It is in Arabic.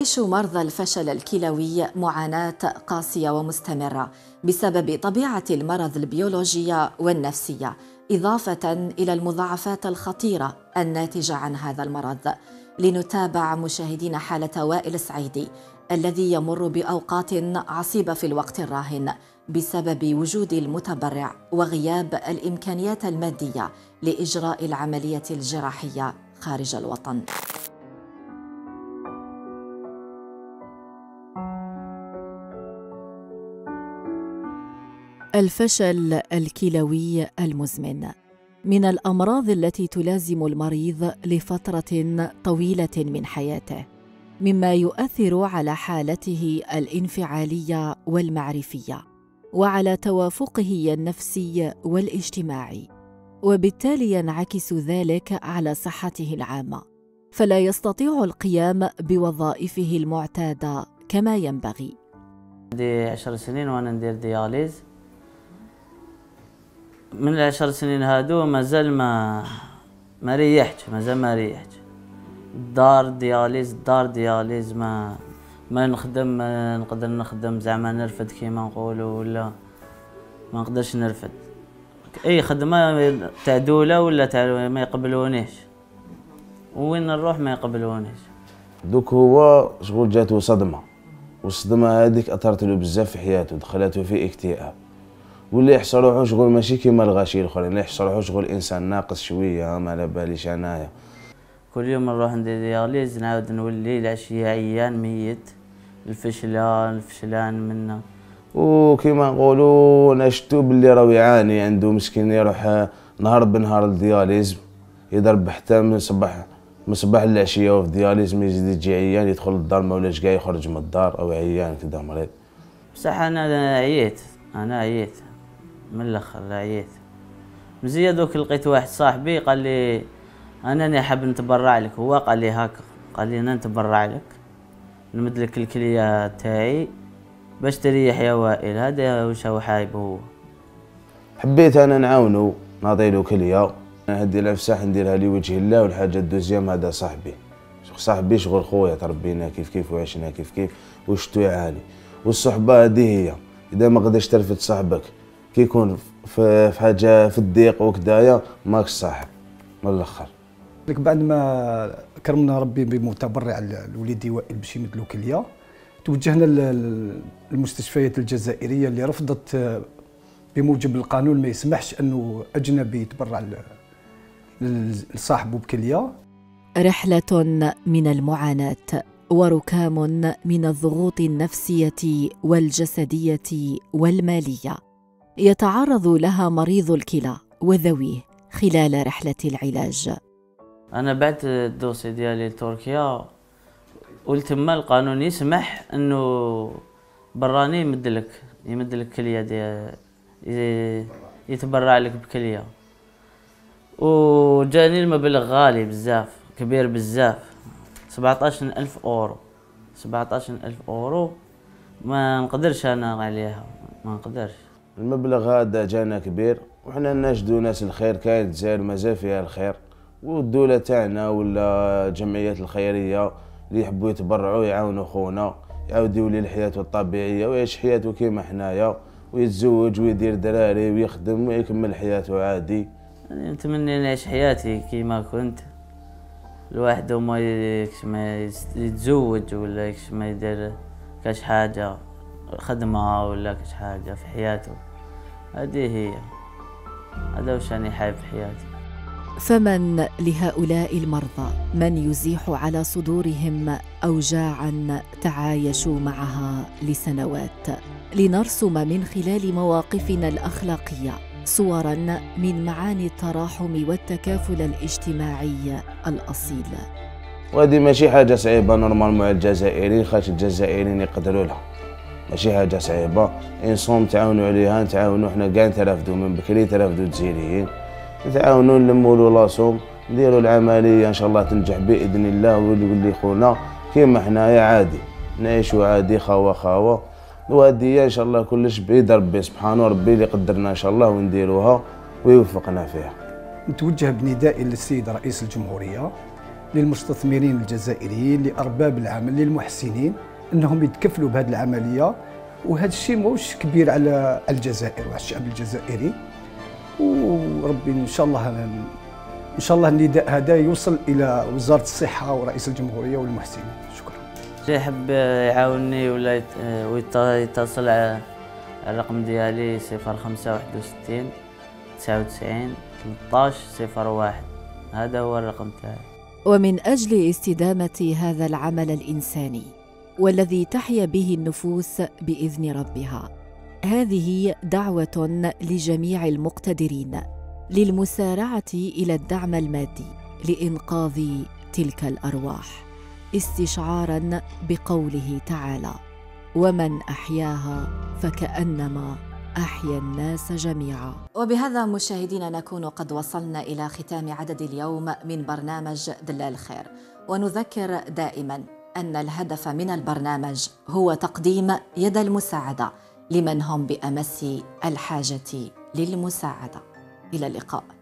يعيش مرضى الفشل الكلوي معاناة قاسية ومستمرة بسبب طبيعة المرض البيولوجية والنفسية، إضافة إلى المضاعفات الخطيرة الناتجة عن هذا المرض. لنتابع مشاهدين حالة وائل سعيدي الذي يمر بأوقات عصيبة في الوقت الراهن بسبب وجود المتبرع وغياب الإمكانيات المادية لإجراء العملية الجراحية خارج الوطن. الفشل الكلوي المزمن من الأمراض التي تلازم المريض لفترة طويلة من حياته، مما يؤثر على حالته الانفعالية والمعرفية وعلى توافقه النفسي والاجتماعي، وبالتالي ينعكس ذلك على صحته العامة، فلا يستطيع القيام بوظائفه المعتادة كما ينبغي. عندي 10 سنين وأنا ندير دياليز. من ال10 سنين هادو مازال ما ريحتش، مازال ما ريحتش. دار دياليز ما نخدم، ما نقدر نخدم زعما نرفد كيما نقولوا، ولا ما نقدرش نرفد. اي خدمه تاع دوله ولا تاع ما يقبلونيش، وين نروح ما يقبلونيش. دوك هو شغل جاتو صدمه، والصدمه هذيك اثرت له بزاف في حياته، دخلته في اكتئاب، واللي يحصل روحو شغل ماشي كيما الغاشي الاخرين، اللي يحصل روحو شغل انسان ناقص شويه. ما على باليش انايا كل يوم نروح ندير دياليز، نعاود نولي العشيه عيان ميت، الفشلان منا. وكيما نقولوا انا شفتو باللي راهو يعاني، عنده مسكين يروح نهار بنهار للدياليز، يضرب حتى من صباح للعشيه وفي دياليز، ما يزيد يجي عيان يدخل للدار ما ولاش كاع يخرج من الدار، او عيان كذا مريض. بصح انا عييت من الاخر، عييت مزيان. دوك لقيت واحد صاحبي قال لي انا حاب نتبرع لك، هو قال لي هكا، قال لي انا نتبرع لك، نمد لك الكليه تاعي باش تريح يا وائل. هذا واش هو حايب. هو حبيت انا نعاونو، نعطيلو كليه، هدي العفساح نديرها لي وجه الله. والحاجه الدوزيام هذا صاحبي شغل خويا، تربينا كيف وعشنا كيف وشتو يعاني. والصحبه هذه هي، اذا ما قدرش ترفد صاحبك كي يكون في حاجه في الضيق وكدايا ماكش صاحب من الاخر. بعد ما كرمنا ربي بمتبرع لوليدي وائل باش يمدلو كليه، توجهنا للمستشفيات الجزائريه اللي رفضت بموجب القانون، ما يسمحش انه اجنبي يتبرع لصاحبه بكليه. رحله من المعاناه وركام من الضغوط النفسيه والجسديه والماليه يتعرض لها مريض الكلى وذويه خلال رحله العلاج. انا بعت الدوسي ديالي لتركيا، قلت ما القانون يسمح انه براني يمد لك كليه يتبرع لك بكليه. وجاني المبلغ غالي بزاف، كبير بزاف، 17,000 اورو. 17,000 اورو ما نقدرش انا عليها، ما نقدرش. المبلغ هذا جانا كبير، وحنا ناشدو ناس الخير، كاين الجزائر مازال فيها الخير، والدولة تاعنا ولا الجمعيات الخيرية اللي يحبوا يتبرعوا يعاونوا خونا، يعاود يولي لحياته الطبيعية ويعيش حياته كيما حنايا، ويتزوج ويدير دراري ويخدم ويكمل حياته عادي. يعني نتمنى نعيش حياتي كيما كنت الواحد، وما يتزوج ولا ما يدير كاش حاجة خدمة ولا كاش حاجة في حياته. هذه هي، هذا واش راني حايب في حياتي. فمن لهؤلاء المرضى من يزيح على صدورهم أوجاعاً تعايشوا معها لسنوات، لنرسم من خلال مواقفنا الأخلاقية صوراً من معاني التراحم والتكافل الاجتماعي الأصيل. وهذه ماشي حاجة صعيبة نورمال مع الجزائريين، خاطر الجزائريين يقدروا لها، ماشي حاجة صعيبة. إنصوم تعاونوا عليها، نتعاونوا حنا كاع، نترافدوا من بكري، نترافدوا الجزائريين، نتعاونوا نلموا له راسهم، نديروا العملية ان شاء الله تنجح باذن الله، ويولي خونا كيما حنايا عادي، نعيشوا عادي خاوة. وهذه ان شاء الله كلش بيد ربي سبحانه، ربي اللي قدرنا ان شاء الله ونديروها ويوفقنا فيها. نتوجه بندائي للسيد رئيس الجمهورية للمستثمرين الجزائريين، لأرباب العمل، للمحسنين، أنهم يتكفلوا بهذه العملية. وهذا الشيء ماهوش كبير على الجزائر وعلى الشعب الجزائري، وربي إن شاء الله النداء هذا يوصل إلى وزارة الصحة ورئيس الجمهورية والمحسنين. شكرا. اللي يحب يعاونني ولا يتصل على الرقم ديالي 0561 99 13 01. هذا هو الرقم تاعي. ومن أجل استدامة هذا العمل الإنساني والذي تحيا به النفوس بإذن ربها، هذه دعوة لجميع المقتدرين للمسارعة إلى الدعم المادي لإنقاذ تلك الأرواح، استشعاراً بقوله تعالى: ومن أحياها فكأنما أحيا الناس جميعا. وبهذا مشاهدينا نكون قد وصلنا إلى ختام عدد اليوم من برنامج دلال الخير، ونذكر دائما أن الهدف من البرنامج هو تقديم يد المساعدة لمن هم بأمس الحاجة للمساعدة. إلى اللقاء.